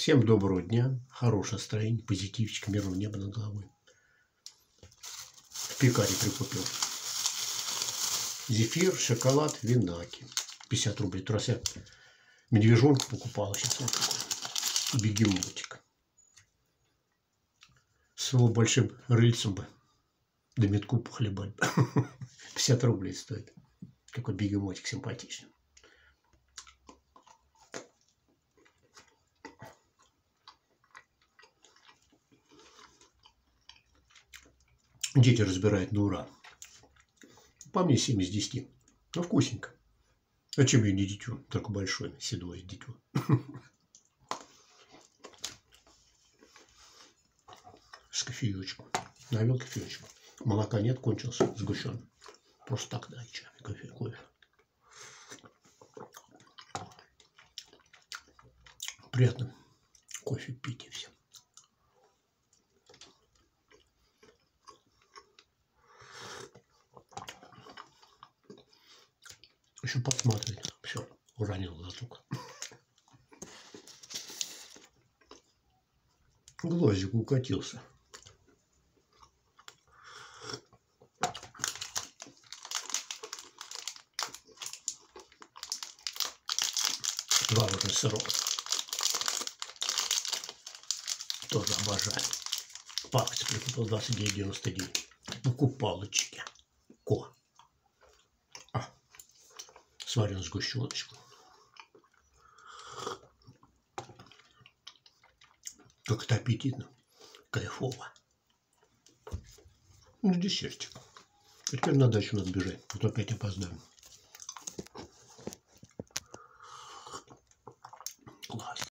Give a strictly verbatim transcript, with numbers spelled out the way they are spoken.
Всем доброго дня, хорошее настроение, позитивчик, мирного неба над головой. В пекаре прикупил зефир, шоколад, винаки. пятьдесят рублей. Раз я медвежонку покупал, сейчас вот такой бегемотик. С его большим рыльцем бы до метку похлебать. пятьдесят рублей стоит. Какой бегемотик симпатичный. Дети разбирают на ура. По мне семь из десяти. Ну, вкусненько. А чем я не дитё? Только большое, седое дитё. С кофеечком. Налил кофеечку. Молока нет, кончился, сгущен. Просто так, да, чай, кофе, кофе. Приятно кофе пить и все. Еще подсматривает. Все, уронил глазок. Глазик укатился. Творожный сырок. Тоже обожаю. Пакс прикупил двадцать девять девяносто девять. Покупалочки. Ко. А. Сварил сгущеночку. Как это аппетитно. Кайфово. Ну, десертик. Теперь на дачу надо бежать. А то опять опоздаем.